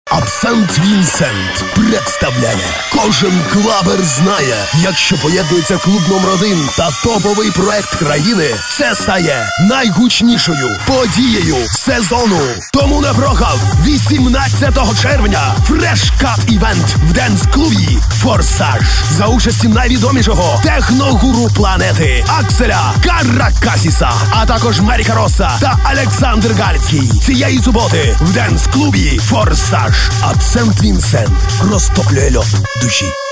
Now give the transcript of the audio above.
Абсент Вінсент представляє. Кожен клабер знає, якщо поєднується клуб номер 1 та топовий проект країни, це стає найгучнішою подією сезону. Тому не прогав 18 червня фреш-кат-івент в денс-клубі «Форсаж» за участі найвідомішого техногуру планети Акселя Каракасіса, а також Меріка Росса та Олександр Галицький. Цієї суботи в денс-клубі «Форсаж» Абсент Вінсент розтоплює льод душі.